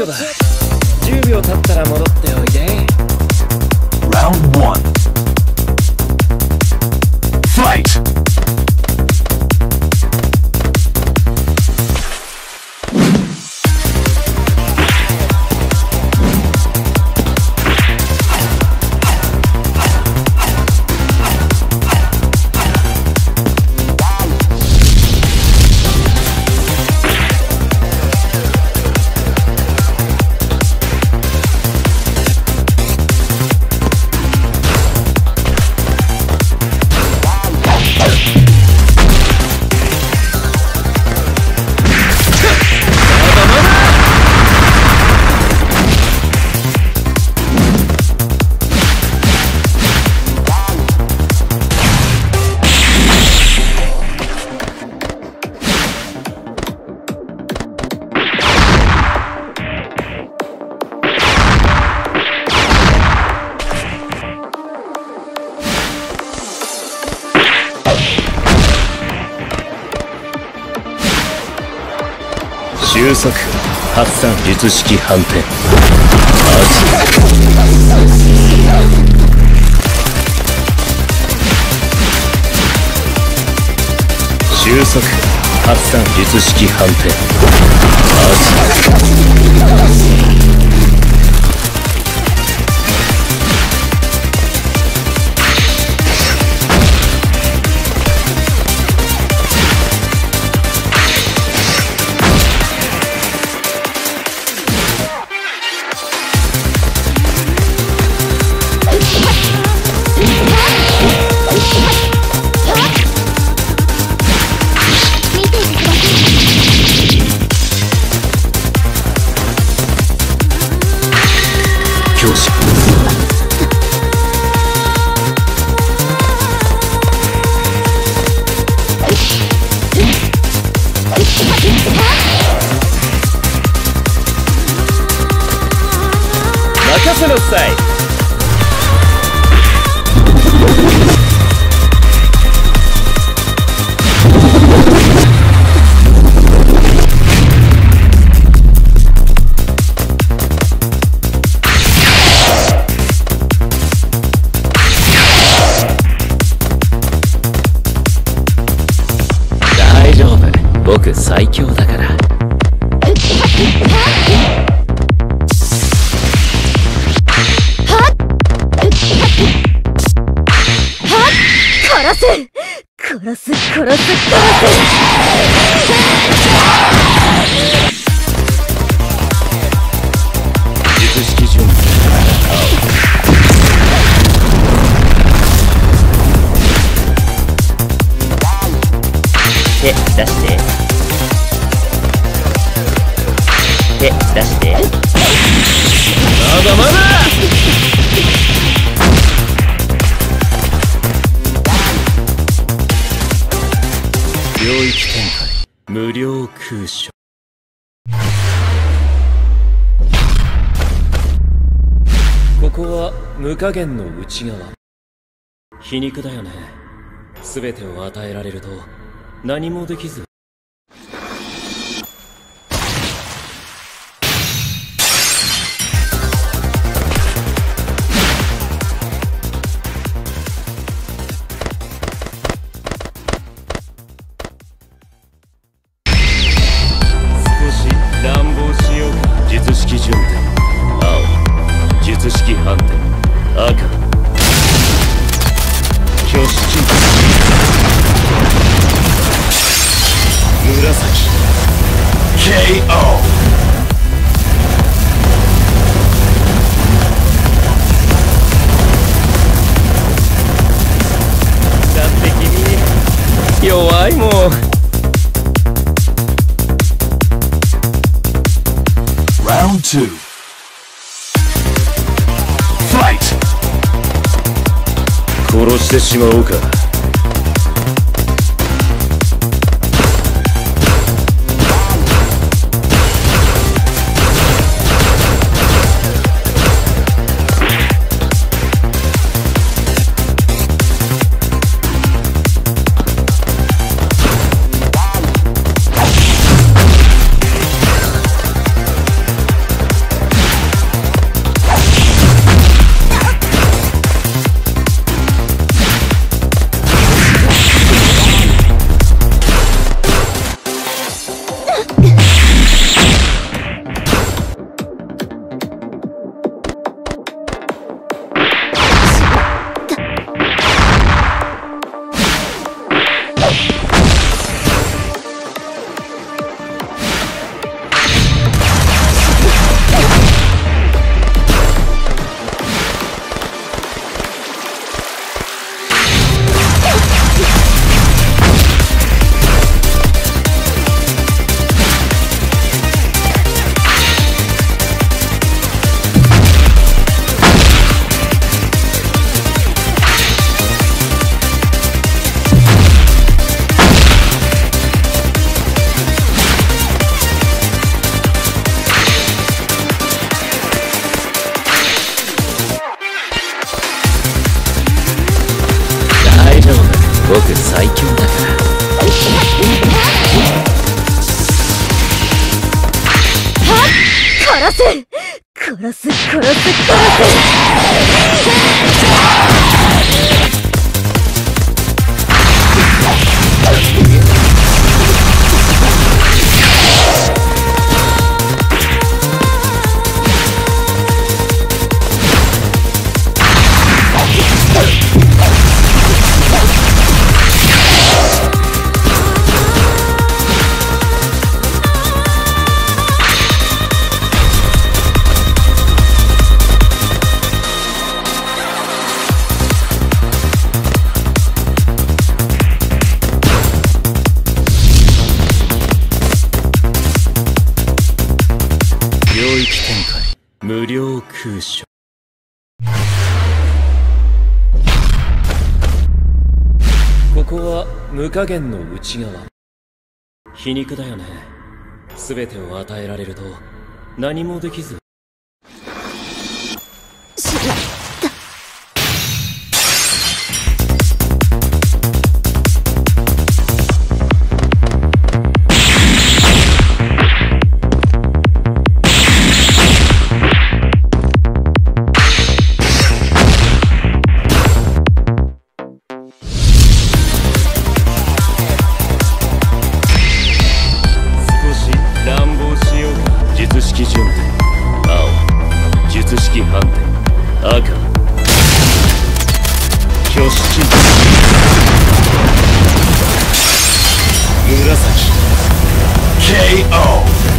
魚だ。10秒経ったら戻っておいで。 Round 1 Fight!収束発散術式反転収束発散術式反転任せなさい。大丈夫、僕最強だから。 殺す殺す殺す殺す術式準備手出して手出してまだまだ領域展開無料空所ここは無加減の内側皮肉だよね。全てを与えられると何もできず術式順転青術式反転赤挙式紫 KO だって君弱いもん。Round 2 Fight 殺してしまおうか。 僕最強だから。 殺す殺す殺す殺す。 領域展開無料空所。ここは無加減の内側。皮肉だよね。全てを与えられると何もできず。 しまった。 術式順転、青、術式反転、赤、挙式、紫、KO。